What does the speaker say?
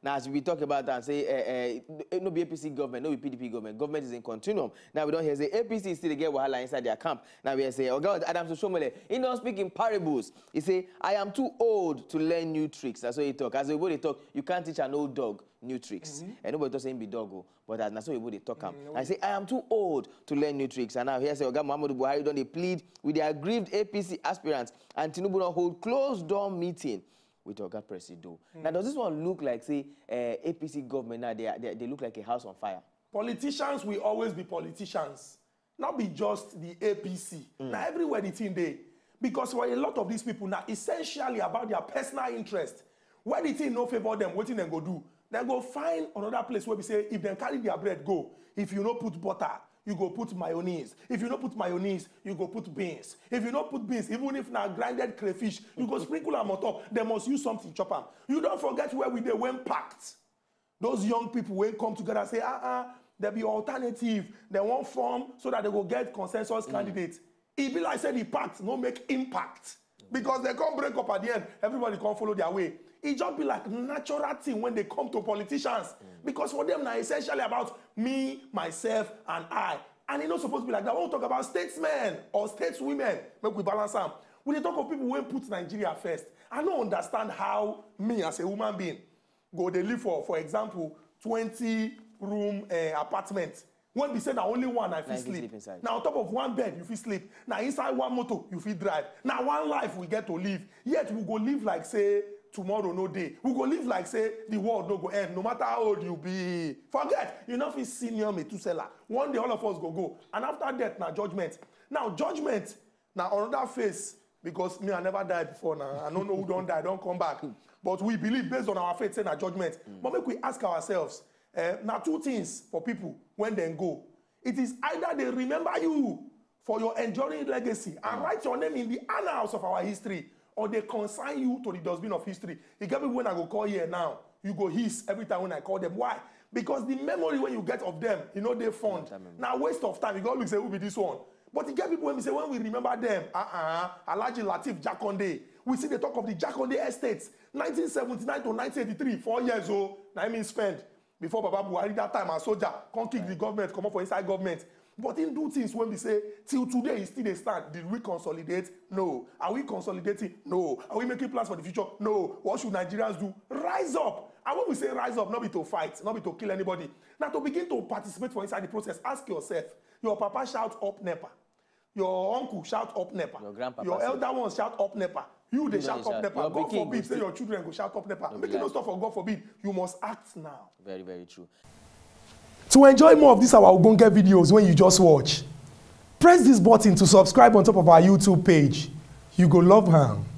Now, as we talk about that and say, no be APC government, no be PDP government. Government is in continuum. Now, we don't hear say APC still get wahala inside their camp. Now, we say, oh God, Adams Oshomole, he don't speak in parables. He say, I am too old to learn new tricks. That's what he talk. As the way they talk, you can't teach an old dog new tricks. And nobody doesn't be doggo, but that's what they talk. I say, I am too old to learn new tricks. And now here say, Oga Muhammadu Buhari don't they plead with the aggrieved APC aspirants and Tinubu don't hold closed door meeting with Oga Presido. Now, does this one look like, say, APC government now, they look like a house on fire? Politicians will always be politicians, not be just the APC. Now, everywhere the thing they, because for a lot of these people now, essentially about their personal interest. Where the thing no favor them, what thing they go do? They go find another place where we say, if they carry their bread, go. If you no put butter, you go put mayonnaise. If you no put mayonnaise, you go put beans. If you no put beans, even if now grinded crayfish, you go sprinkle them on top. They must use something chop them. You don't forget where we they went packed. Those young people when come together say, there be alternative. They won't form so that they will get consensus candidates. It be like said the pact no make impact. Because they can't break up at the end. Everybody can't follow their way. It just be like natural thing when they come to politicians. Because for them now essentially about me, myself, and I. And it's not supposed to be like that. When we talk about statesmen or stateswomen, make we balance them. When they talk of people who put Nigeria first, I don't understand how me as a human being go they live for example, 20-room apartment. When we say that only one I feel sleep. Now on top of one bed you feel sleep. Now inside one motor you feel drive. Now one life we get to live. Yet we go live like say tomorrow no day. We go live like say the world no go end. No matter how old you be. Forget, you know if it's senior Methuselah. One day all of us go. And after death now judgment. Now judgment now another phase. Because me I never died before now. I don't know who don't die, don't come back. But we believe based on our faith saying a judgment. But make we ask ourselves. Now two things for people when they go. It is either they remember you for your enduring legacy and write your name in the annals of our history, or they consign you to the dustbin of history. You get me when I go call here now, you go hiss every time when I call them. Why? Because the memory when you get of them, you know they fond. Now waste of time. You go look say who be this one. But you get people when we say when we remember them, Alhaji Lateef Jakonde. We see the talk of the Jakonde estates, 1979 to 1983, 4 years old. Now I mean spend. Before Baba Buhari that time as soldier, can't kick the government, come up for inside government. But in do things when we say, till today, he still they stand. Did we consolidate? No. Are we consolidating? No. Are we making plans for the future? No. What should Nigerians do? Rise up. And when we say rise up, not be to fight, not be to kill anybody. Now to begin to participate for inside the process, ask yourself, your papa shout up NEPA. Your uncle shout up NEPA. Your elder ones shout up NEPA. You they shout up NEPA. God forbid, say your children go shout up NEPA. Making no stuff for God forbid. You must act now. Very, very true. To enjoy more of these our Ogbonge videos when you just watch, press this button to subscribe on top of our YouTube page. You go love her.